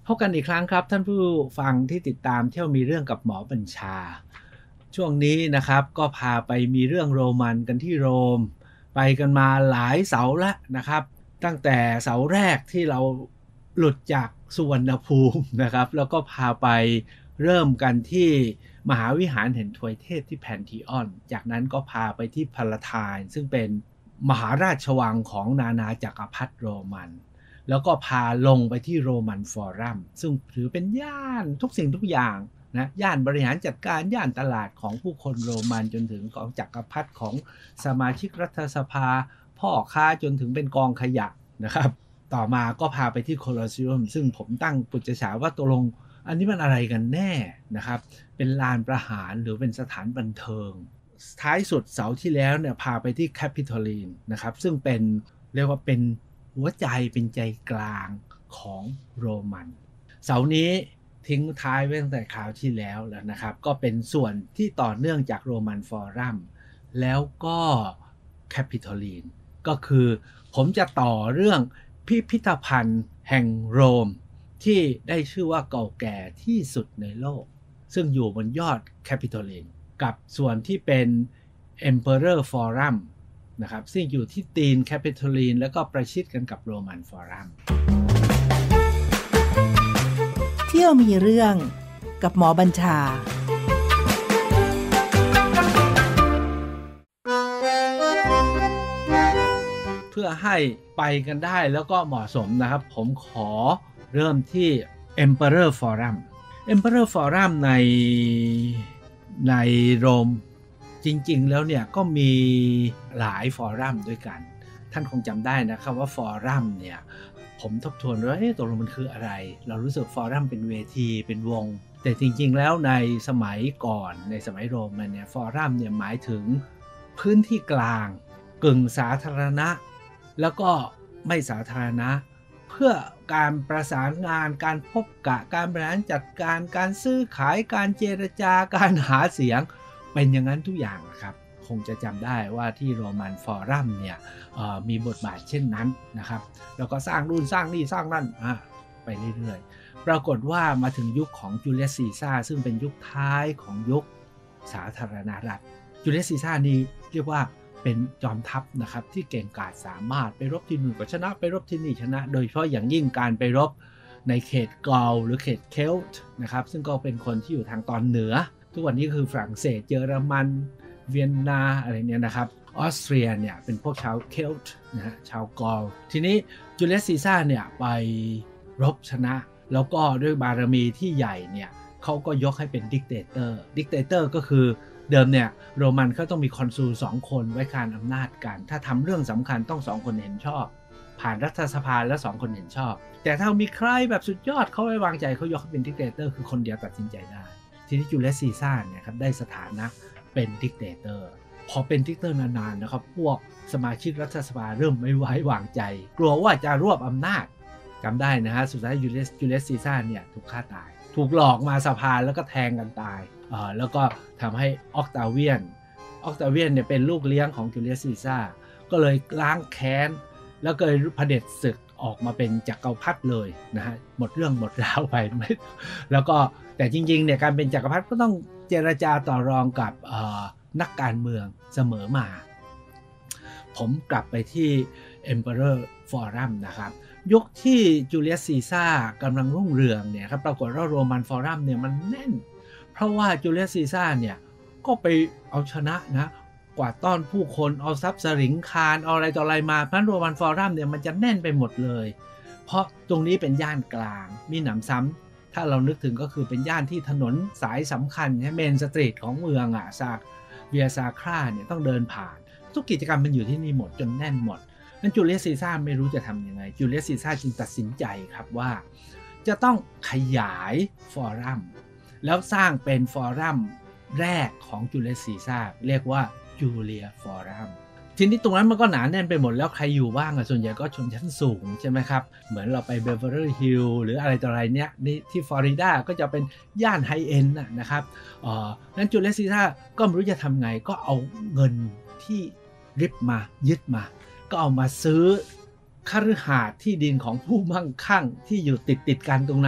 พบกันอีกครั้งครับท่านผู้ฟังที่ติดตามเที่ยวมีเรื่องกับหมอบัญชาช่วงนี้นะครับก็พาไปมีเรื่องโรมันกันที่โรมไปกันมาหลายเสาแล้วนะครับตั้งแต่เสาแรกที่เราหลุดจากสุวรรณภูมินะครับแล้วก็พาไปเริ่มกันที่มหาวิหารแห่งทวยเทพที่แพนธีออนจากนั้นก็พาไปที่พาลาไทน์ซึ่งเป็นมหาราชวังของนานาจักรพรรดิโรมันแล้วก็พาลงไปที่โรมันฟอรัมซึ่งถือเป็นย่านทุกสิ่งทุกอย่างนะย่านบริหารจัดการย่านตลาดของผู้คนโรมันจนถึงของจักรพรรดิของสมาชิกรัฐสภาพ่อค้าจนถึงเป็นกองขยะนะครับต่อมาก็พาไปที่โคลอสเซียมซึ่งผมตั้งปุจฉาว่าตกลงอันนี้มันอะไรกันแน่นะครับเป็นลานประหารหรือเป็นสถานบันเทิงท้ายสุดเสาร์ที่แล้วเนี่ยพาไปที่แคปิตอลีนนะครับซึ่งเป็นเรียกว่าเป็นหัวใจเป็นใจกลางของโรมันเสาร์นี้ทิ้งท้ายไว้ตั้งแต่คราวที่แล้วนะครับก็เป็นส่วนที่ต่อเนื่องจากโรมันฟอรัมแล้วก็แคปิตอลีนก็คือผมจะต่อเรื่องพิพิธภัณฑ์แห่งโรมที่ได้ชื่อว่าเก่าแก่ที่สุดในโลกซึ่งอยู่บนยอดแคปิตอลีนกับส่วนที่เป็น Emperor Forum นะครับซึ่งอยู่ที่ตีนแคปิตอลีนแล้วก็ประชิดกันกับโรมันฟอรัมเที่ยวมีเรื่องกับหมอบัญชาเพื่อให้ไปกันได้แล้วก็เหมาะสมนะครับผมขอเริ่มที่ Emperor Forum Emperor Forum ในโรมจริงๆแล้วเนี่ยก็มีหลายฟอรัมด้วยกันท่านคงจำได้นะครับว่าฟอรัมเนี่ยผมทบทวนว่าตกลงมันคืออะไรเรารู้สึกฟอรัมเป็นเวทีเป็นวงแต่จริงๆแล้วในสมัยก่อนในสมัยโรมันเนี่ยฟอรัมเนี่ยหมายถึงพื้นที่กลางกึ่งสาธารณะแล้วก็ไม่สาธารณะเพื่อการประสานงานการพบกะการบริหารจัดการการซื้อขายการเจรจาการหาเสียงเป็นอย่างนั้นทุกอย่างนะครับคงจะจำได้ว่าที่โรมันฟอรัมเนี่ยมีบทบาทเช่นนั้นนะครับแล้วก็สร้างนู่นสร้างนี่สร้างนั่นไปเรื่อยๆปรากฏว่ามาถึงยุคของจูเลียสซีซ่าร์ซึ่งเป็นยุคท้ายของยุคสาธารณรัฐจูเลียสซีซ่าร์นี่เรียกว่าเป็นจอมทัพนะครับที่เก่งกาจสามารถไปรบที่นู่นก็ชนะไปรบที่นี่ชนะโดยเฉพาะอย่างยิ่งการไปรบในเขตกอลหรือเขตเคลต์นะครับซึ่งก็เป็นคนที่อยู่ทางตอนเหนือทุกวันนี้คือฝรั่งเศสเยอรมันเวียนนาอะไรเนี่ยนะครับออสเตรียเนี่ยเป็นพวกชาวเคลต์นะฮะชาวกอลทีนี้จูเลียสซีซ่าร์เนี่ยไปรบชนะแล้วก็ด้วยบารมีที่ใหญ่เนี่ยเขาก็ยกให้เป็นดิกเตเตอร์ก็คือเดิมเนี่ยโรมันเขาต้องมีคอนซูล2คนไว้การอำนาจกันถ้าทำเรื่องสำคัญต้อง2คนเห็นชอบผ่านรัฐสภาแล้ว2คนเห็นชอบแต่ถ้ามีใครแบบสุดยอดเขาไว้วางใจเขายกให้เป็นดิกเตเตอร์คือคนเดียวตัดสินใจได้ทีนี้จูเลียสซีซ่าร์เนี่ยครับได้สถานะเป็นดิกเตเตอร์พอเป็นดิกเตอร์นานๆนะครับพวกสมาชิกรัฐสภาเริ่มไม่ไว้วางใจกลัวว่าจะรวบอำนาจจำได้นะฮะสุดท้ายจูเลียสซีซ่าร์เนี่ยถูกฆ่าตายถูกหลอกมาสภาแล้วก็แทงกันตายแล้วก็ทำให้ออกตาเวียนเนี่ยเป็นลูกเลี้ยงของจูเลียสซีซ่าร์ก็เลยล้างแค้นแล้วก็เลยเผด็จศึกออกมาเป็นจักรพรรดิเลยนะฮะหมดเรื่องหมดราวไปแล้วก็แต่จริงๆเนี่ยการเป็นจักรพรรดิก็ต้องเจรจาต่อรองกับนักการเมืองเสมอมาผมกลับไปที่ Emperor Forum นะครับยุคที่จูเลียสซีซ่าร์กำลังรุ่งเรืองเนี่ยครับปรากฏว่าโรมันฟอรัมเนี่ยมันแน่นเพราะว่าจูเลียสซีซ่าร์เนี่ยก็ไปเอาชนะนะกวาดต้อนผู้คนเอาทรัพย์สริงคารเอาอะไรต่ออะไรมาเพราะโรมันฟอรัมเนี่ยมันจะแน่นไปหมดเลยเพราะตรงนี้เป็นย่านกลางมีหนำซ้ำถ้าเรานึกถึงก็คือเป็นย่านที่ถนนสายสำคัญเมนสตรีทของเมืองเวียซาคราเนี่ยต้องเดินผ่านทุกกิจกรรมมันอยู่ที่นี่หมดจนแน่นหมดนั้นจูเลียสซีซ่าร์ไม่รู้จะทำยังไงจูเลียสซีซ่าร์จึงตัดสินใจครับว่าจะต้องขยายฟอรัมแล้วสร้างเป็นฟอรัมแรกของจูเลียสซีซ่าร์เรียกว่าจูเลียฟอรัมทีนี้ตรงนั้นมันก็หนาแน่นไปหมดแล้วใครอยู่บ้างส่วนใหญ่ก็ชนชั้นสูงใช่ไหมครับเหมือนเราไปเบเวอร์ลี่ฮิลล์หรืออะไรต่ออะไรเนี้ยนี่ที่ฟลอริดาก็จะเป็นย่านไฮเอ็นด์นะครับนั้นจูเลียสซีซ่าร์ก็ไม่รู้จะทำไงก็เอาเงินที่ริบมายึดมาก็เอามาซื้อคฤหาสน์ที่ดินของผู้มั่งคั่งที่อยู่ติดกันตรงนั้น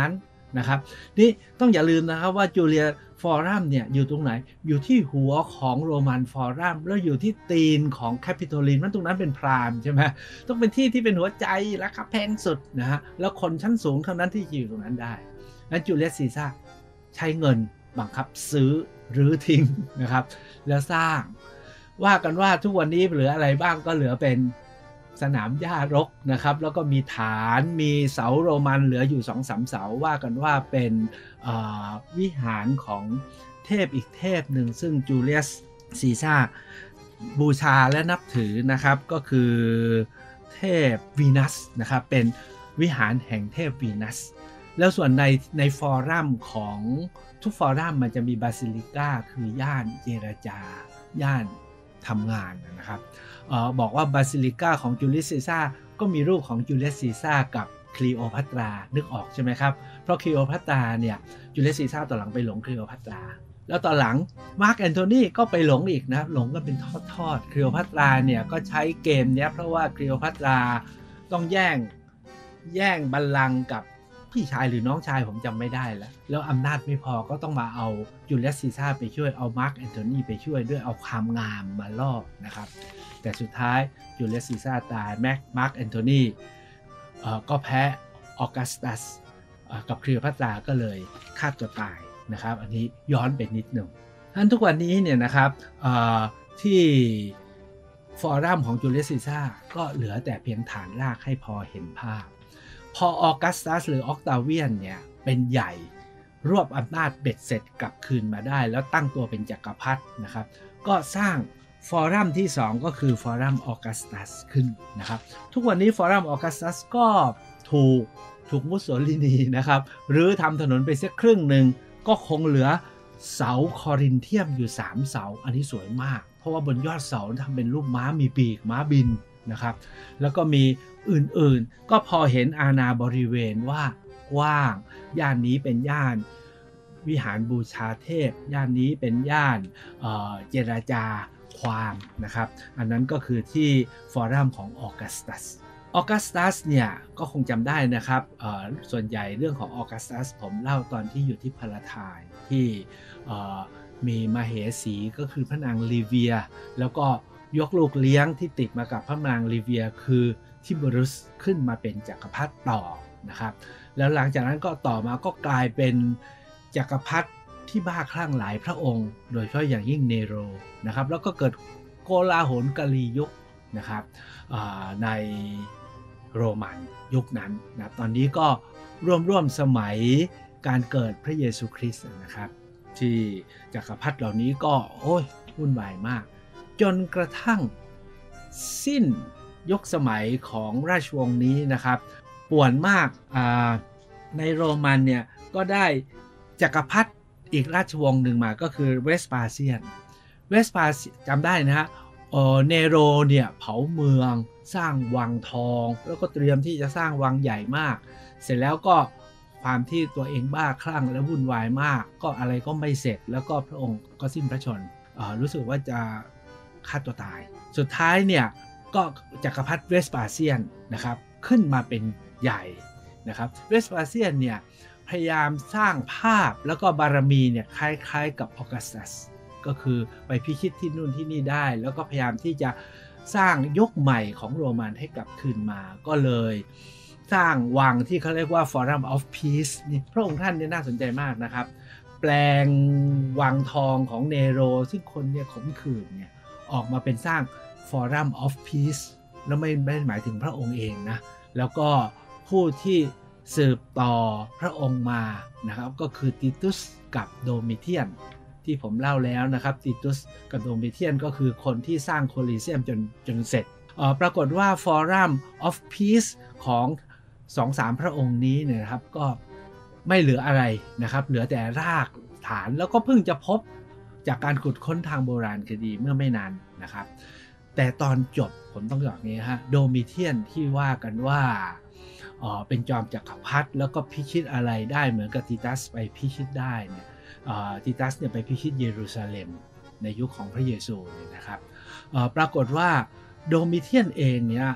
นะครับนี่ต้องอย่าลืมนะครับว่าจูเลียฟอรัมเนี่ยอยู่ตรงไหนอยู่ที่หัวของโรมันฟอรัมแล้วอยู่ที่ตีนของแคปิโตลินมันตรงนั้นเป็นพรามใช่ไหมต้องเป็นที่ที่เป็นหัวใจราคาแพงสุดนะฮะแล้วคนชั้นสูงเท่านั้นที่อยู่ตรงนั้นได้นั้นจูเลียสซีซ่าใช้เงินบังคับซื้อหรือทิ้งนะครับแล้วสร้างว่ากันว่าทุกวันนี้เหลืออะไรบ้างก็เหลือเป็นสนามหญ้ารกนะครับแล้วก็มีฐานมีเสาโรมันเหลืออยู่ 2-3 เสาว่ากันว่าเป็นวิหารของเทพอีกเทพหนึ่งซึ่งจูเลียสซีซ่าบูชาและนับถือนะครับก็คือเทพวีนัสนะครับเป็นวิหารแห่งเทพวีนัสแล้วส่วนในฟอรัมของทุกฟอรัมมันจะมีบาซิลิก้าคือย่านเจรจาย่านทำงานนะครับบอกว่าบาซิลิก้าของจูเลียสซีซ่าก็มีรูปของจูเลียสซีซ่ากับคลีโอพัตรานึกออกใช่ไหมครับเพราะคลีโอพัตราเนี่ยจูเลียสซีซ่าตอนหลังไปหลงคลีโอพัตราแล้วตอนหลังมาร์กแอนโทนีก็ไปหลงอีกนะหลงก็เป็นทอดคลีโอพัตราเนี่ยก็ใช้เกมเนี้ยเพราะว่าคลีโอพัตราต้องแย่งบัลลังก์กับพี่ชายหรือน้องชายผมจำไม่ได้แล้วอำนาจไม่พอก็ต้องมาเอาจูเลียสซีซ่าไปช่วยเอามาร์กแอนโทนีไปช่วยด้วยเอาความงามมาล่อนะครับแต่สุดท้ายจูเลียสซีซ่าตายมาร์กแอนโทนีก็แพ้ออกัสตัสกับคลีโอพัตราก็เลยฆ่าตัวตายนะครับอันนี้ย้อนไปนิดหนึ่งท่านทุกวันนี้เนี่ยนะครับที่ฟอรัมของจูเลียสซีซ่าก็เหลือแต่เพียงฐานรากให้พอเห็นภาพพอออกัสตัสหรือออกตาเวียนเนี่ยเป็นใหญ่รวบอำนาจเบ็ดเสร็จกลับคืนมาได้แล้วตั้งตัวเป็นจักรพรรดินะครับก็สร้างฟอรัมที่2ก็คือฟอรัมออกัสตัสขึ้นนะครับทุกวันนี้ฟอรัมออกัสตัสก็ถูกมุสโสลินีนะครับหรือทำถนนไปเสียครึ่งหนึ่งก็คงเหลือเสาคอรินเทียมอยู่3เสาอันนี้สวยมากเพราะว่าบนยอดเสาทำเป็นรูปม้ามีปีกม้าบินนะครับแล้วก็มีอื่นๆก็พอเห็นอาณาบริเวณว่ากว้างย่านนี้เป็นย่านวิหารบูชาเทพย่านนี้เป็นย่านเจรจาความนะครับอันนั้นก็คือที่ฟอรัมของออกัสตัสเนี่ยก็คงจำได้นะครับส่วนใหญ่เรื่องของออกัสตัสผมเล่าตอนที่อยู่ที่พาลาไทน์ที่มีมาเหสีก็คือพระนางลิเวียแล้วก็ยกลูกเลี้ยงที่ติดมากับพระนางลิเวียคือทิเบรุสขึ้นมาเป็นจักรพรรดิต่อนะครับแล้วหลังจากนั้นก็ต่อมาก็กลายเป็นจักรพรรดิที่บ้าคลั่งหลายพระองค์โดยเฉพาะอย่างยิ่งเนโรนะครับแล้วก็เกิดโกลาหลกาลียุคนะครับในโรมันยุคนั้นนะตอนนี้ก็ร่วมสมัยการเกิดพระเยซูคริสต์นะครับที่จักรพรรดิเหล่านี้ก็วุ่นวายมากจนกระทั่งสิ้นยกสมัยของราชวงศ์นี้นะครับป่วนมากในโรมันเนี่ยก็ได้จักรพรรดิอีกราชวงศ์หนึ่งมาก็คือเวสปาเซียนจำได้นะฮะเนโรเนี่ยเผาเมืองสร้างวังทองแล้วก็เตรียมที่จะสร้างวังใหญ่มากเสร็จแล้วก็ความที่ตัวเองบ้าคลั่งและวุ่นวายมากก็อะไรก็ไม่เสร็จแล้วก็พระองค์ก็สิ้นพระชนรู้สึกว่าจะฆ่าตัวตายสุดท้ายเนี่ยก็จักรพรรดิเวสปาเซียนนะครับขึ้นมาเป็นใหญ่นะครับเวสปาเซียนเนี่ยพยายามสร้างภาพแล้วก็บารมีเนี่ยคล้ายๆกับออกัสตัสก็คือไปพิชิตที่นู่นที่นี่ได้แล้วก็พยายามที่จะสร้างยกใหม่ของโรมันให้กลับคืนมาก็เลยสร้างวังที่เขาเรียกว่า Forum of Peace นี่พระองค์ท่านเนี่ยน่าสนใจมากนะครับแปลงวังทองของเนโรซึ่งคนเนี่ยขมขื่นเนี่ยออกมาเป็นสร้าง Forum of Peace แล้วไม่หมายถึงพระองค์เองนะแล้วก็ผู้ที่สืบต่อพระองค์มานะครับก็คือติตุสกับโดมิเทียนที่ผมเล่าแล้วนะครับติตุสกับโดมิเทียนก็คือคนที่สร้างโคลิเซียมจนเสร็จปรากฏว่า Forum of Peace ของ 2-3 พระองค์นี้เนี่ยนะครับก็ไม่เหลืออะไรนะครับเหลือแต่รากฐานแล้วก็เพิ่งจะพบจากการขุดค้นทางโบราณคดีเมื่อไม่นานนะครับแต่ตอนจบผมต้องบอกนี้ฮะโดมิเทียนที่ว่ากันว่าเป็นจอมจักรพรรดิแล้วก็พิชิตอะไรได้เหมือนกับติตัสไปพิชิตได้เนี่ยติตัสเนี่ยไปพิชิตเยรูซาเล็มในยุคของพระเยซูเนี่ยนะครับปรากฏว่าโดมิเทียนเองเนี่ย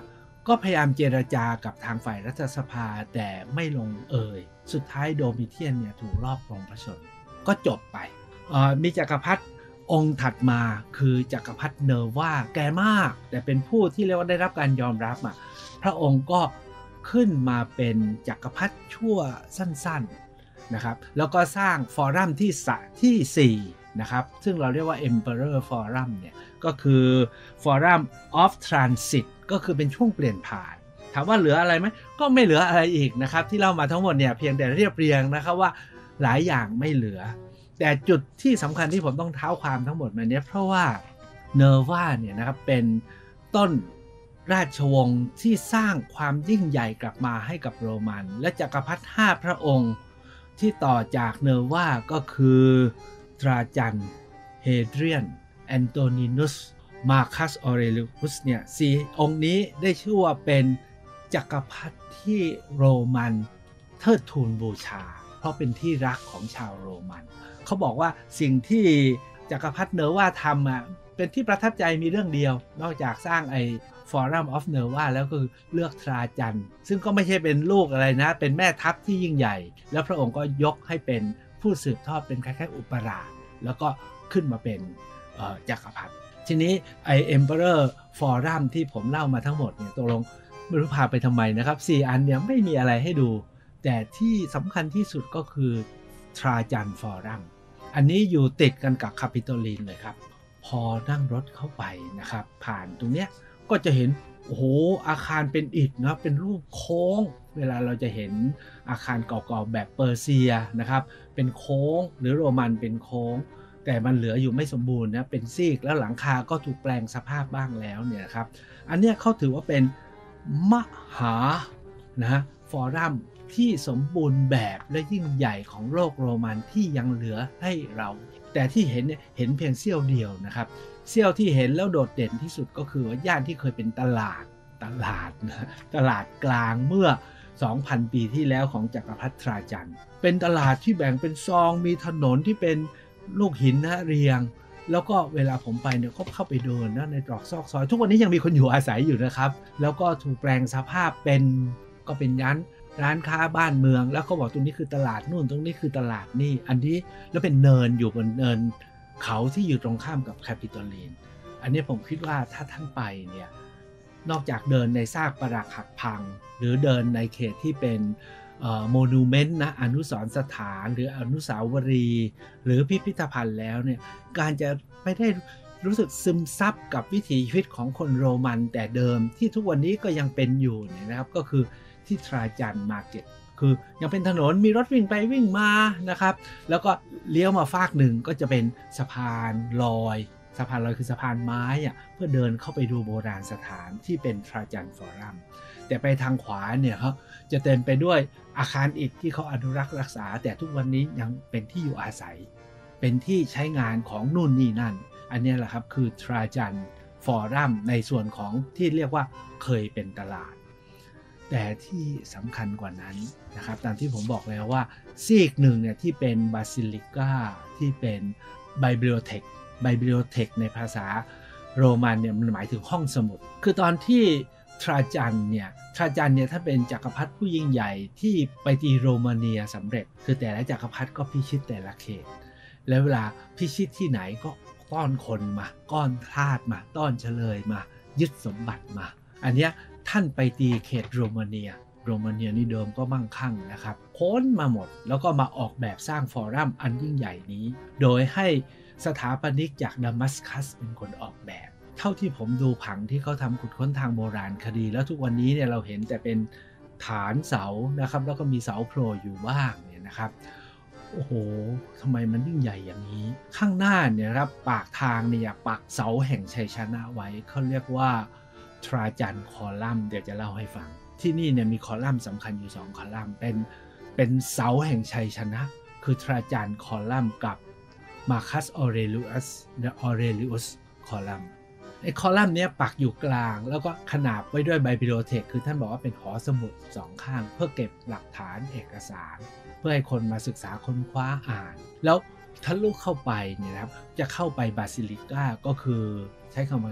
ก็พยายามเจรจากับทางฝ่ายรัฐสภาแต่ไม่ลงเอยสุดท้ายโดมิเทียนเนี่ยถูกลอบปลงพระชนม์ก็จบไปมีจักรพรรดิองค์ถัดมาคือจักรพรรดิเนอร์วาแก่มากแต่เป็นผู้ที่เรียกว่าได้รับการยอมรับพระองค์ก็ขึ้นมาเป็นจักรพรรดิชั่วสั้นๆนะครับแล้วก็สร้างฟอรัมที่4นะครับซึ่งเราเรียกว่า Emperor Forum เนี่ยก็คือ Forum of Transit ก็คือเป็นช่วงเปลี่ยนผ่านถามว่าเหลืออะไรไหมก็ไม่เหลืออะไรอีกนะครับที่เล่ามาทั้งหมดเนี่ยเพียงแต่เรียบเรียงนะครับว่าหลายอย่างไม่เหลือแต่จุดที่สำคัญที่ผมต้องเท้าความทั้งหมดมาเนี่ยเพราะว่าเนอร์วาเนี่ยนะครับเป็นต้นราชวงศ์ที่สร้างความยิ่งใหญ่กลับมาให้กับโรมันและจักรพรรดิ5พระองค์ที่ต่อจากเนอร์วาก็คือทราจันเฮเดรียนแอนโตนินุสมาร์คัสออเรเลียสเนี่ย4องค์นี้ได้ชื่อว่าเป็นจักรพรรดิที่โรมันเทิดทูนบูชาเพราะเป็นที่รักของชาวโรมันเขาบอกว่าสิ่งที่จักรพรรดิเนอร์วาทำเป็นที่ประทับใจมีเรื่องเดียวนอกจากสร้างForum of Nerva แล้วก็คือเลือกทราจันซึ่งก็ไม่ใช่เป็นลูกอะไรนะเป็นแม่ทัพที่ยิ่งใหญ่แล้วพระองค์ก็ยกให้เป็นผู้สืบทอดเป็นคล้ายๆอุปราชแล้วก็ขึ้นมาเป็นจักรพรรดิทีนี้Emperor Forum ที่ผมเล่ามาทั้งหมดเนี่ยตกลงไม่รู้พาไปทำไมนะครับ4อันเนี่ยไม่มีอะไรให้ดูแต่ที่สำคัญที่สุดก็คือทราจันฟอรัมอันนี้อยู่ติดกันกับคาปิโตลินเลยครับพอนั่งรถเข้าไปนะครับผ่านตรงเนี้ยก็จะเห็นโอ้โหอาคารเป็นอิฐนะเป็นรูปโค้งเวลาเราจะเห็นอาคารเก่าๆแบบเปอร์เซียนะครับเป็นโค้งหรือโรมันเป็นโค้งแต่มันเหลืออยู่ไม่สมบูรณ์นะเป็นซีกแล้วหลังคาก็ถูกแปลงสภาพบ้างแล้วเนี่ยครับอันเนี้ยเขาถือว่าเป็นมหานะฟอรัมที่สมบูรณ์แบบและยิ่งใหญ่ของโลกโรมันที่ยังเหลือให้เราแต่ที่เห็นเนี่ยเห็นเพียงเสี้ยวเดียวนะครับเสี้ยวที่เห็นแล้วโดดเด่นที่สุดก็คือว่าย่านที่เคยเป็นตลาดนะตลาดกลางเมื่อ 2,000 ปีที่แล้วของจักรพรรดิทราจันเป็นตลาดที่แบ่งเป็นซองมีถนนที่เป็นลูกหินนะเรียงแล้วก็เวลาผมไปเนี่ยก็เข้าไปเดินนะในตรอกซอกซอยทุกวันนี้ยังมีคนอยู่อาศัยอยู่นะครับแล้วก็ถูกแปลงสภาพเป็นก็เป็นร้านค้าบ้านเมืองแล้วเขาบอกตรงนี้คือตลาดนู่นตรงนี้คือตลาดนี่อันนี้แล้วเป็นเนินอยู่บนเนินเขาที่อยู่ตรงข้ามกับแคปิตอลีนอันนี้ผมคิดว่าถ้าท่านไปเนี่ยนอกจากเดินในซากปรักหักพังหรือเดินในเขตที่เป็นโมนูเมนต์นะอนุสรณ์สถานหรืออนุสาวรีย์หรือพิพิธภัณฑ์แล้วเนี่ยการจะไม่ได้รู้สึกซึมซับกับวิถีชีวิตของคนโรมันแต่เดิมที่ทุกวันนี้ก็ยังเป็นอยู่เนี่ยนะครับก็คือที่ทราจันมาร์เก็ตคือยังเป็นถนนมีรถวิ่งไปวิ่งมานะครับแล้วก็เลี้ยวมาฟากหนึ่งก็จะเป็นสะพานลอยคือสะพานไม้เพื่อเดินเข้าไปดูโบราณสถานที่เป็นทราจันฟอรัมแต่ไปทางขวาเนี่ยเขาจะเต็มไปด้วยอาคารอิฐที่เขาอนุรักษ์รักษาแต่ทุกวันนี้ยังเป็นที่อยู่อาศัยเป็นที่ใช้งานของนู่นนี่นั่นอันนี้แหละครับคือทราจันฟอรัมในส่วนของที่เรียกว่าเคยเป็นตลาดแต่ที่สำคัญกว่านั้นนะครับตามที่ผมบอกแล้วว่าซีกหนึ่งเนี่ยที่เป็นบาซิลิก้าที่เป็นไบบิลิโอเทคในภาษาโรมันเนี่ยมันหมายถึงห้องสมุดคือตอนที่ทราจันเนี่ยท่านเป็นจักรพรรดิผู้ยิ่งใหญ่ที่ไปตีโรมาเนียสำเร็จคือแต่ละจักรพรรดิก็พิชิตแต่ละเขตแล้วเวลาพิชิตที่ไหนก็ต้อนคนมาก้อนทาสมาต้อนเฉลยมายึดสมบัติมาอันเนี้ยท่านไปตีเขตโรมาเนียนี่เดิมก็มั่งคั่งนะครับค้นมาหมดแล้วก็มาออกแบบสร้างฟอรัมอันยิ่งใหญ่นี้โดยให้สถาปนิกจากดามัสกัสเป็นคนออกแบบเท่าที่ผมดูผังที่เขาทำขุดค้นทางโบราณคดีแล้วทุกวันนี้เนี่ยเราเห็นแต่เป็นฐานเสานะครับแล้วก็มีเสาโผล่อยู่บ้างเนี่ยนะครับโอ้โหทำไมมันยิ่งใหญ่อย่างนี้ข้างหน้าเนี่ยครับปากทางเนี่ยปักเสาแห่งชัยชนะไว้เขาเรียกว่าทราจันคอลัมน์เดี๋ยวจะเล่าให้ฟังที่นี่เนี่ยมีคอลัมน์สำคัญอยู่2คอลัมน์เป็นเสาแห่งชัยชนะคือทราจันคอลัมน์กับมาร์คัสออเรเลียสคอลัมน์ไอ้คอลัมน์เนี้ยปักอยู่กลางแล้วก็ขนาบไว้ด้วยไบบิลิโอเทคคือท่านบอกว่าเป็นหอสมุด2ข้างเพื่อเก็บหลักฐานเอกสารเพื่อให้คนมาศึกษาค้นคว้าอ่านแล้วทะลุเข้าไปเนี่ยนะครับจะเข้าไปบาซิลิก้าก็คือใช้คำว่าไงท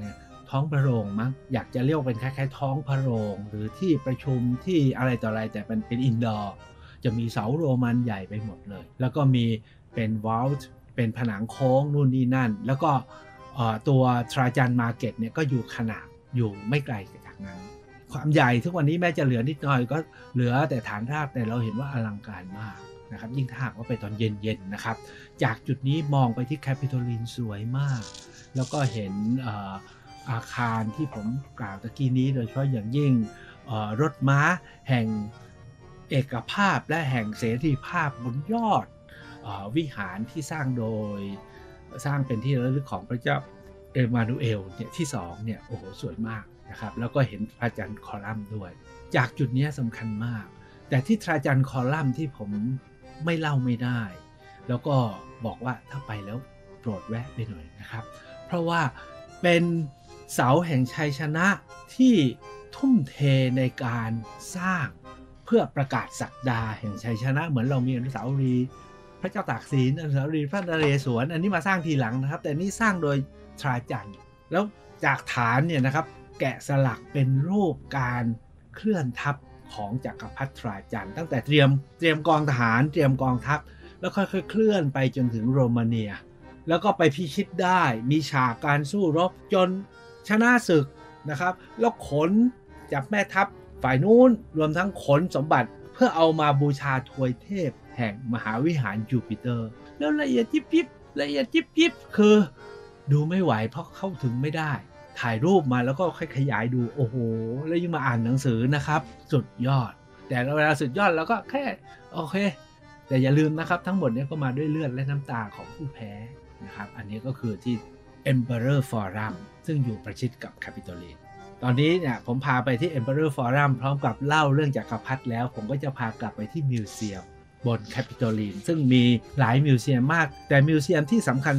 ท้องพระโรงมั้งอยากจะเรียกเป็นคล้ายๆท้องพระโรงหรือที่ประชุมที่อะไรต่ออะไรแต่เป็นอินดอร์จะมีเสาโรมันใหญ่ไปหมดเลยแล้วก็มีเป็นวอลต์เป็นผนังโค้งนู่นนี่นั่นแล้วก็ตัวทราจันมาร์เก็ตเนี่ยก็อยู่ขนาดอยู่ไม่ไกลจากนั้นความใหญ่ทุกวันนี้แม้จะเหลือนิดหน่อยก็เหลือแต่ฐานรากแต่เราเห็นว่าอลังการมากนะครับยิ่งถ้าหากว่าไปตอนเย็นๆนะครับจากจุดนี้มองไปที่แคปิตอลินสวยมากแล้วก็เห็นอาคารที่ผมกล่าวตะกี้นี้โดยเฉพาะอย่างยิ่งรถม้าแห่งเอกภาพและแห่งเสรีภาพบนยอดวิหารที่สร้างเป็นที่ระลึกของพระเจ้าเอมานูเอลเนี่ยที่2เนี่ยโอ้โหสวยมากนะครับแล้วก็เห็นพระจันทร์คอลัมน์ด้วยจากจุดนี้สำคัญมากแต่ที่พระจันทร์คอลัมน์ที่ผมไม่เล่าไม่ได้แล้วก็บอกว่าถ้าไปแล้วโปรดแวะไปหน่อยนะครับเพราะว่าเป็นเสาแห่งชัยชนะที่ทุ่มเทในการสร้างเพื่อประกาศศักดาแห่งชัยชนะเหมือนเรามีอนุสาวรีย์พระเจ้าตากสินอนุสาวรีย์พระนเรศวรอันนี้มาสร้างทีหลังนะครับแต่นี่สร้างโดยทราจันทร์แล้วจากฐานเนี่ยนะครับแกะสลักเป็นรูปการเคลื่อนทัพของจักรพรรดิทราจันทร์ตั้งแต่เตรียมกองทหารเตรียมกองทัพแล้วค่อยๆเคลื่อนไปจนถึงโรมาเนียแล้วก็ไปพิชิตได้มีฉากการสู้รบจนชนะศึกนะครับแล้วขนจากแม่ทัพฝ่ายนู้นรวมทั้งขนสมบัติเพื่อเอามาบูชาทวยเทพแห่งมหาวิหารจูปิเตอร์แล้วละเอียดยิบคือดูไม่ไหวเพราะเข้าถึงไม่ได้ถ่ายรูปมาแล้วก็ค่อยขยายดูโอ้โหแล้วยิ่งมาอ่านหนังสือนะครับสุดยอดแต่เวลาสุดยอดแล้วก็แค่โอเคแต่อย่าลืมนะครับทั้งหมดนี้ก็มาด้วยเลือดและน้ำตาของผู้แพ้นะครับอันนี้ก็คือที่ Emperor Forum ซึ่งอยู่ประชิดกับ Capitoline ตอนนี้เนี่ยผมพาไปที่ Emperor Forum พร้อมกับเล่าเรื่องจักรพรรดิแล้วผมก็จะพากลับไปที่มิวเซียมบน Capitoline ซึ่งมีหลายมิวเซียมมากแต่มิวเซียมที่สำคัญ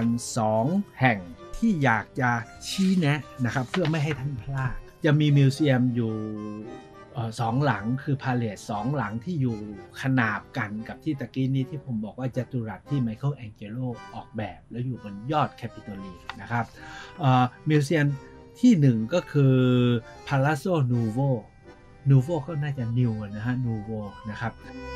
2แห่งที่อยากจะชี้แนะนะครับเพื่อไม่ให้ท่านพลาดจะมีมิวเซียมอยู่2 หลังคือพาเลท2 หลังที่อยู่ขนาบกันกับที่ตะกี้นี้ที่ผมบอกว่าจัตุรัสที่ไมเคิลแองเจโลออกแบบแล้วอยู่บนยอดแคปิตอลีนนะครับมิวเซียมที่1ก็คือ Palazzo Nuovo ก็น่าจะ New นะฮะ Nuovo นะครับ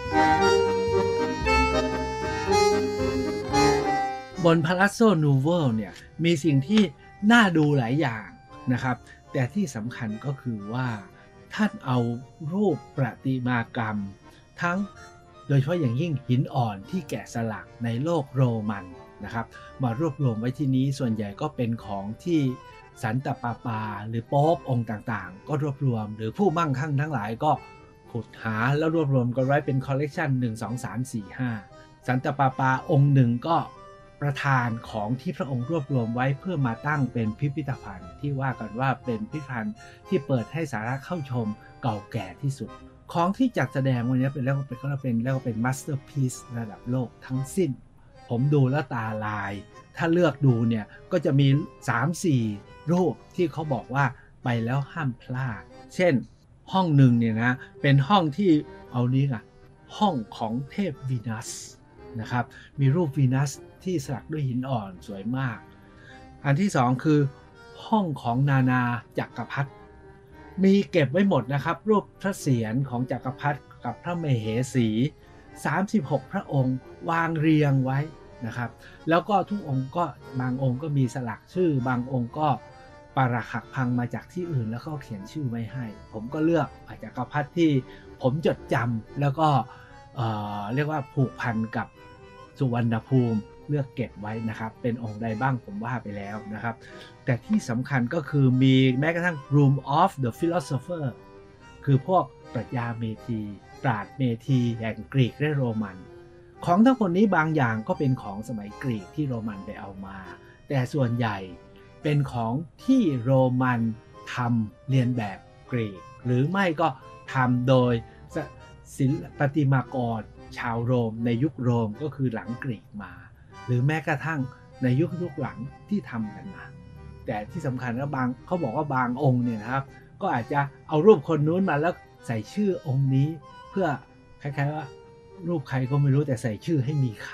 บน Palazzo Nuovo เนี่ยมีสิ่งที่น่าดูหลายอย่างนะครับแต่ที่สำคัญก็คือว่าท่านเอารูปประติมากรรมทั้งโดยเฉพาะอย่างยิ่งหินอ่อนที่แกะสลักในโลกโรมันนะครับมารวบรวมไว้ที่นี้ส่วนใหญ่ก็เป็นของที่สันตะปาปาหรือโป๊ปองค์ต่างๆก็รวบรวมหรือผู้มั่งคั่งทั้งหลายก็ขุดหาแล้วรวบรวมกันไว้เป็นคอลเลกชัน1 2 3 4 5สันตะปาปาองค์หนึ่งก็ประธานของที่พระองค์รวบรวมไว้เพื่อมาตั้งเป็นพิพิธภัณฑ์ที่ว่ากันว่าเป็นพิพิธภัณฑ์ที่เปิดให้สาธารณะเข้าชมเก่าแก่ที่สุดของที่จัดแสดงวันนี้เป็นเรียกว่าเป็นมาสเตอร์พีซระดับโลกทั้งสิ้นผมดูแล้วตาลายถ้าเลือกดูเนี่ยก็จะมี 3-4 รูปที่เขาบอกว่าไปแล้วห้ามพลาดเช่นห้องหนึ่งเนี่ยนะเป็นห้องที่เอานี้นะห้องของเทพวีนัสนะครับมีรูปวีนัสที่สลักด้วยหินอ่อนสวยมากอันที่2คือห้องของนานาจักรพรรดิมีเก็บไว้หมดนะครับรูปพระเศียรของจักรพรรดิกับพระมเหสี36พระองค์วางเรียงไว้นะครับแล้วก็ทุกองค์ก็บางองค์ก็มีสลักชื่อบางองค์ก็ปาระหักพังมาจากที่อื่นแล้วก็เขียนชื่อไว้ให้ผมก็เลือกจักรพรรดิที่ผมจดจำแล้วก็เรียกว่าผูกพันกับสุวรรณภูมิเลือกเก็บไว้นะครับเป็นองค์ใดบ้างผมว่าไปแล้วนะครับแต่ที่สำคัญก็คือมีแม้กระทั่ง Room of the Philosopher คือพวกปรัชญาเมธีปราชญ์เมธีแห่งกรีกและโรมันของทั้งหมดนี้บางอย่างก็เป็นของสมัยกรีกที่โรมันไปเอามาแต่ส่วนใหญ่เป็นของที่โรมันทำเรียนแบบกรีกหรือไม่ก็ทำโดยศิลปประติมากรชาวโรมในยุคโรมก็คือหลังกรีกมาหรือแม้กระทั่งในยุคหลังที่ทำกันมาแต่ที่สำคัญว่าเขาบอกว่าบางองค์เนี่ยนะครับก็อาจจะเอารูปคนนู้นมาแล้วใส่ชื่อองค์นี้เพื่อคล้ายๆว่ารูปใครก็ไม่รู้แต่ใส่ชื่อให้มีค่า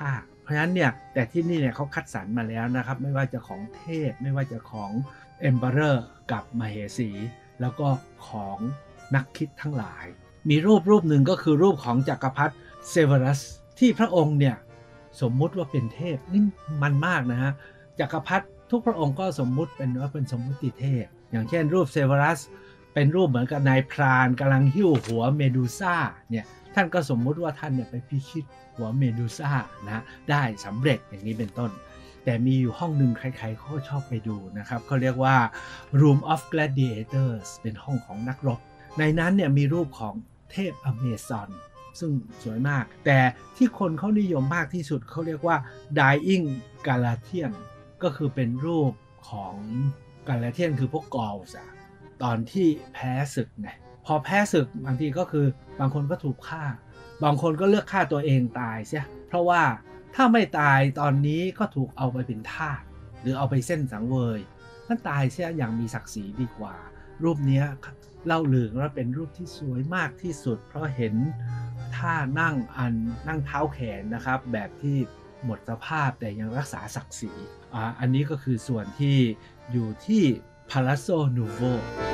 เพราะฉะนั้นเนี่ยแต่ที่นี่เนี่ยเขาคัดสรรมาแล้วนะครับไม่ว่าจะของเทพไม่ว่าจะของ Emperor กับมเหสีแล้วก็ของนักคิดทั้งหลายมีรูปหนึ่งก็คือรูปของจักรพรรดิเซเวรัสที่พระองค์เนี่ยสมมุติว่าเป็นเทพนี่มันมากนะฮะจักรพรรดิทุกพระองค์ก็สมมุติเป็นว่าเป็นสมมุติเทพอย่างเช่นรูปเซเวรัสเป็นรูปเหมือนกับนายพรานกำลังหิ้วหัวเมดูซ่าเนี่ยท่านก็สมมุติว่าท่านเนี่ยไปพิชิตหัวเมดูซ่านะได้สำเร็จอย่างนี้เป็นต้นแต่มีอยู่ห้องหนึ่งใครๆเขาก็ชอบไปดูนะครับเขาเรียกว่า Room of Gladiators เป็นห้องของนักรบในนั้นเนี่ยมีรูปของเทพอเมซอนซึ่งสวยมากแต่ที่คนเขานิยมมากที่สุดเขาเรียกว่า Dying Galatian ก็คือเป็นรูปของกาลาเทียนคือพวกกอลส์ตอนที่แพ้ศึกไงพอแพ้ศึกบางทีก็คือบางคนก็ถูกฆ่าบางคนก็เลือกฆ่าตัวเองตายเสียเพราะว่าถ้าไม่ตายตอนนี้ก็ถูกเอาไปเป็นทาสหรือเอาไปเส้นสังเวยนั่นตายเสียอย่างมีศักดิ์ศรีดีกว่ารูปนี้เล่าลือว่าเป็นรูปที่สวยมากที่สุดเพราะเห็นท่านั่งเท้าแขนนะครับแบบที่หมดสภาพแต่ยังรักษาศักดิ์ศรีอันนี้ก็คือส่วนที่อยู่ที่ Palazzo Nuovo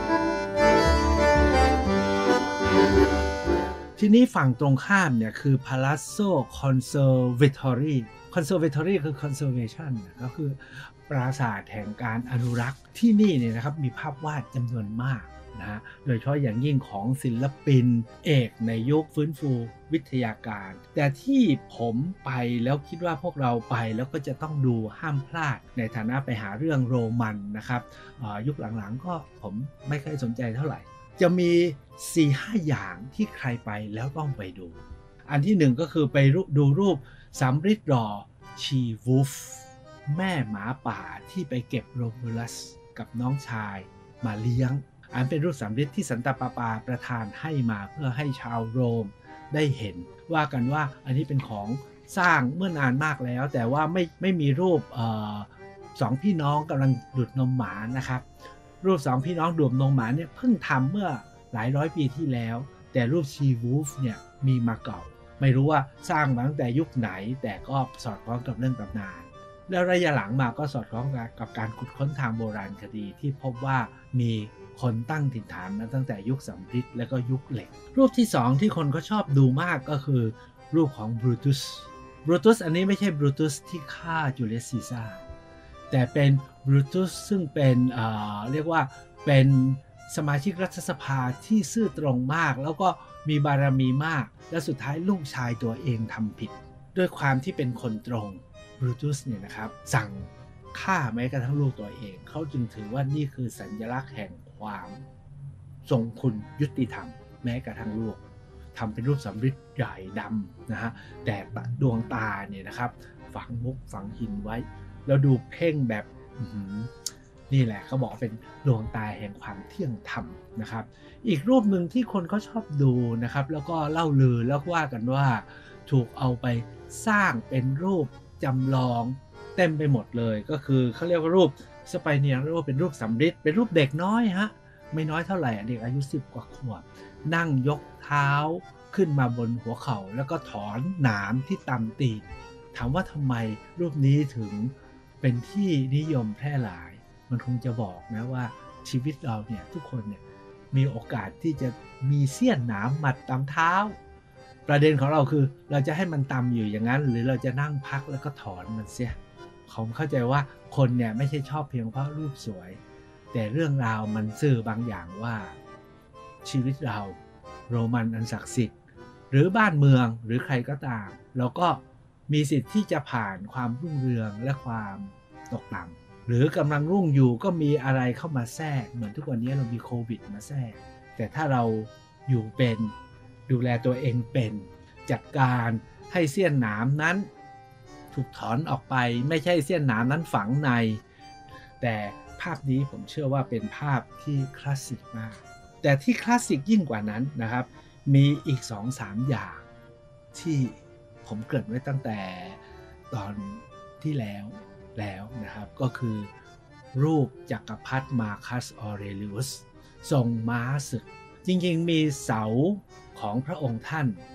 ทีนี้ฝั่งตรงข้ามเนี่ยคือ Palazzo Conservatory Conservatory คือ Conservation ก็คือปราสาทแห่งการอนุรักษ์ที่นี่เนี่ยนะครับมีภาพวาดจำนวนมากนะโดยเฉพาะอย่างยิ่งของศิลปินเอกในยุคฟื้นฟูวิทยาการแต่ที่ผมไปแล้วคิดว่าพวกเราไปแล้วก็จะต้องดูห้ามพลาดในฐานะไปหาเรื่องโรมันนะครับยุคหลังๆก็ผมไม่ค่อยสนใจเท่าไหร่จะมี 4-5 อย่างที่ใครไปแล้วต้องไปดูอันที่หนึ่งก็คือไปดูรูปสำริดรอชีวูฟแม่หมาป่าที่ไปเก็บโรมูลัสกับน้องชายมาเลี้ยงอันเป็นรูปสำริดที่สันตะปาปาประทานให้มาเพื่อให้ชาวโรมได้เห็นว่ากันว่าอันนี้เป็นของสร้างเมื่อนานมากแล้วแต่ว่าไม่มีรูปสองพี่น้องกำลังดูดนมหมานะครับรูปสองพี่น้องดูดนมหมาเนี่ยเพิ่งทำเมื่อหลายร้อยปีที่แล้วแต่รูปชีวูฟเนี่ยมีมาเก่าไม่รู้ว่าสร้างมาตั้งแต่ยุคไหนแต่ก็สอดคล้องกับเรื่องตำนานแล้วระยะหลังมาก็สอดคล้องกับการขุดค้นทางโบราณคดีที่พบว่ามีคนตั้งถิ่นฐานมาตั้งแต่ยุคสำริดและก็ยุคเหล็กรูปที่สองที่คนก็ชอบดูมากก็คือรูปของบรูตุสอันนี้ไม่ใช่บรูตุสที่ฆ่าจูเลียสซีซ่าแต่เป็นบรูตุสซึ่งเป็นเรียกว่าเป็นสมาชิกรัฐสภาที่ซื่อตรงมากแล้วก็มีบารมีมากและสุดท้ายลูกชายตัวเองทำผิดด้วยความที่เป็นคนตรงบรูตุสเนี่ยนะครับสั่งฆ่าแม้กระทั่งลูกตัวเองเขาจึงถือว่านี่คือสัญลักษณ์แห่งความทรงคุณยุติธรรมแม้กระทั่งลูกทำเป็นรูปสำริดใหญ่ดำนะฮะแต่ดวงตาเนี่ยนะครับฝังมุกฝังหินไว้แล้วดูเพ่งแบบนี่แหละเขาบอกเป็นดวงตาแห่งความเที่ยงธรรมนะครับอีกรูปหนึ่งที่คนเขาชอบดูนะครับแล้วก็เล่าลือแล้วว่ากันว่าถูกเอาไปสร้างเป็นรูปจำลองเต็มไปหมดเลยก็คือเขาเรียกว่ารูปสไปเนียเรียกว่าเป็นรูปสำริดเป็นรูปเด็กน้อยฮะไม่น้อยเท่าไหร่เด็กอายุ10 กว่าขวบนั่งยกเท้าขึ้นมาบนหัวเข่าแล้วก็ถอนหนามที่ตำตีนถามว่าทำไมรูปนี้ถึงเป็นที่นิยมแพร่หลายมันคงจะบอกนะว่าชีวิตเราเนี่ยทุกคนเนี่ยมีโอกาสที่จะมีเสี้ยนหนามหมัดตามเท้าประเด็นของเราคือเราจะให้มันตำอยู่อย่างนั้นหรือเราจะนั่งพักแล้วก็ถอนมันเสียผมเข้าใจว่าคนเนี่ยไม่ใช่ชอบเพียงเพราะรูปสวยแต่เรื่องราวมันสื่อบางอย่างว่าชีวิตเราโรมันอันศักดิ์สิทธิ์หรือบ้านเมืองหรือใครก็ตามเราก็มีสิทธิ์ที่จะผ่านความรุ่งเรืองและความตกต่ำหรือกำลังรุ่งอยู่ก็มีอะไรเข้ามาแทรกเหมือนทุกวันนี้เรามีโควิดมาแทรกแต่ถ้าเราอยู่เป็นดูแลตัวเองเป็นจัดการให้เสี้ยนหนามนั้นถูกถอนออกไปไม่ใช่เสี้ยนหนามนั้นฝังในแต่ภาพนี้ผมเชื่อว่าเป็นภาพที่คลาสสิกมากแต่ที่คลาสสิกยิ่งกว่านั้นนะครับมีอีก 2-3 อย่างที่ผมเกริ่นไว้ตั้งแต่ตอนที่แล้วนะครับก็คือรูปจักรพรรดิมาคัสออเรเลียสทรงม้าศึกจริงๆมีเสาของพระองค์ท่าน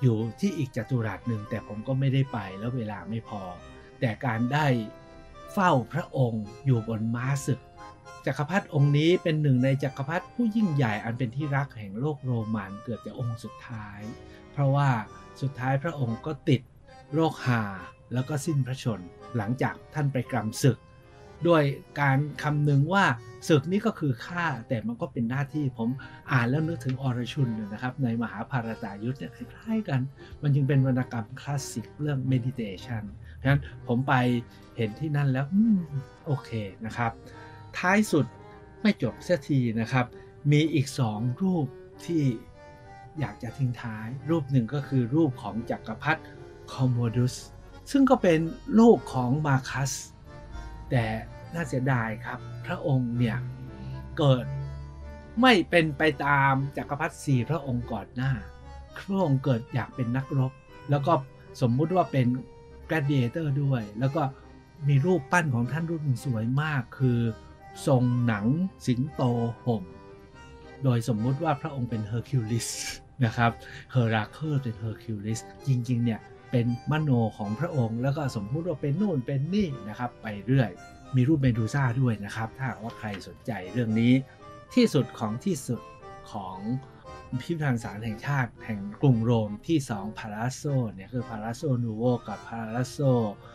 อยู่ที่อีกจัตุรัสหนึ่งแต่ผมก็ไม่ได้ไปแล้วเวลาไม่พอแต่การได้เฝ้าพระองค์อยู่บนม้าศึกจักรพรรดิองค์นี้เป็นหนึ่งในจักรพรรดิผู้ยิ่งใหญ่อันเป็นที่รักแห่งโลกโรมันเกือบจะองค์สุดท้ายเพราะว่าสุดท้ายพระองค์ก็ติดโรคหาแล้วก็สิ้นพระชนม์หลังจากท่านไปกรำศึกด้วยการคำนึงว่าศึกนี้ก็คือฆ่าแต่มันก็เป็นหน้าที่ผมอ่านแล้วนึกถึงอรชุนนะครับในมหาภารตายุทธเนี่ยคล้ายๆกันมันจึงเป็นวรรณกรรมคลาสสิกเรื่อง meditation เพราะฉะนั้นผมไปเห็นที่นั่นแล้วโอเคนะครับท้ายสุดไม่จบเสียทีนะครับมีอีก2รูปที่อยากจะทิ้งท้ายรูปหนึ่งก็คือรูปของจักรพรรดิคอมโมดุสซึ่งก็เป็นลูกของมาคัสแต่น่าเสียดายครับพระองค์เนี่ยเกิดไม่เป็นไปตามจักรพรรดิ4พระองค์ก่อนหน้าพระองค์เกิดอยากเป็นนักรบแล้วก็สมมุติว่าเป็น gladiator ด้วยแล้วก็มีรูปปั้นของท่านรูปหนึ่งสวยมากคือทรงหนังสิงโตห่มโดยสมมุติว่าพระองค์เป็นเฮอร์คิวลิสนะครับเฮอราเคิลเป็นเฮอร์คิวลิสจริงๆเนี่ยเป็นมโนของพระองค์แล้วก็สมมุติว่าเป็นนู่นเป็นนี่นะครับไปเรื่อยมีรูปเมดูซ่าด้วยนะครับถ้าว่าใครสนใจเรื่องนี้ที่สุดของที่สุดของพิพิธภัณฑ์สถานแห่งชาติแห่งกรุงโรมที่2 Palazzo เนี่ยคือ Palazzo Nuovo กับ Palazzo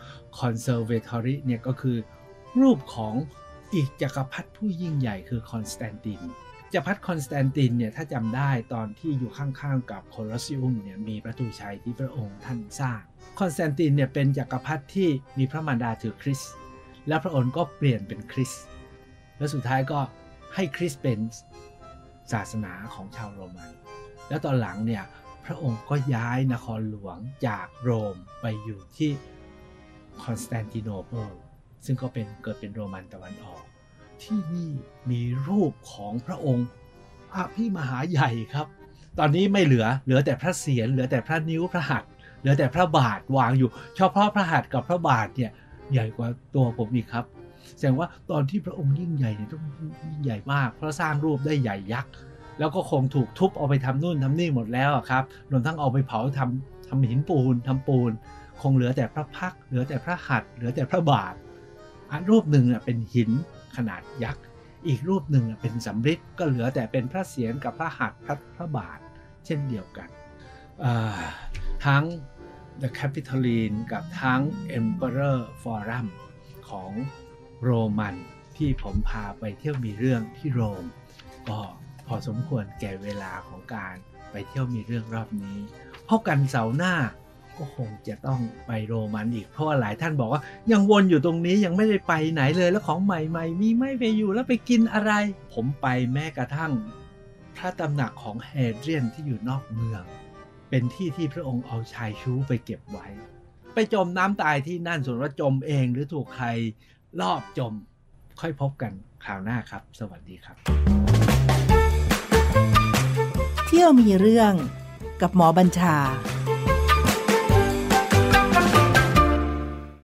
Conservatory เนี่ยก็คือรูปของอีกจักรพรรดิผู้ยิ่งใหญ่คือคอนสแตนตินจักรพรรดิคอนสแตนตินเนี่ยถ้าจำได้ตอนที่อยู่ข้างๆกับโคลอสซิอุมเนี่ยมีประตูชัยที่พระองค์ท่านสร้างคอนสแตนตินเนี่ยเป็นจักรพรรดิที่มีพระมารดาถือคริสต์และพระองค์ก็เปลี่ยนเป็นคริสต์และสุดท้ายก็ให้คริสต์เป็นศาสนาของชาวโรมันแล้วตอนหลังเนี่ยพระองค์ก็ย้ายนครหลวงจากโรมไปอยู่ที่คอนสแตนติโนเปิลซึ่งก็เกิดเป็นโรมันตะวันออกที่นี่มีรูปของพระองค์พระพี่มหาใหญ่ครับตอนนี้ไม่เหลือแต่พระเศียรเหลือแต่พระนิ้วพระหัตถ์เหลือแต่พระบาทวางอยู่เฉพาะพระหัตถ์กับพระบาทเนี่ยใหญ่กว่าตัวผมอีกครับแสดงว่าตอนที่พระองค์ยิ่งใหญ่เนี่ยต้องยิ่งใหญ่มากเพราะสร้างรูปได้ใหญ่ยักษ์แล้วก็คงถูกทุบเอาไปทำนู่นทำนี่หมดแล้วครับรวมทั้งเอาไปเผาทำหินปูนทำปูนคงเหลือแต่พระพักตร์เหลือแต่พระหัตถ์เหลือแต่พระบาทรูปหนึ่งเป็นหินขนาดยักษ์อีกรูปหนึ่งเป็นสำริดก็เหลือแต่เป็นพระเศียรกับพระหัตถ์พระบาทเช่นเดียวกันทั้ง The Capitoline กับทั้ง Emperor Forum ของโรมันที่ผมพาไปเที่ยวมีเรื่องที่โรมก็พอสมควรแก่เวลาของการไปเที่ยวมีเรื่องรอบนี้พบกันเสาร์หน้าก็คงจะต้องไปโรมันอีกเพราะว่าหลายท่านบอกว่ายังวนอยู่ตรงนี้ยังไม่ได้ไปไหนเลยแล้วของใหม่ๆมีไม่ไปอยู่แล้วไปกินอะไรผมไปแม้กระทั่งพระตำหนักของเฮเดรียนที่อยู่นอกเมืองเป็นที่ที่พระองค์เอาชายชู้ไปเก็บไว้ไปจมน้ำตายที่นั่นส่วนว่าจมเองหรือถูกใครลอบจมค่อยพบกันคราวหน้าครับสวัสดีครับเที่ยวมีเรื่องกับหมอบัญชา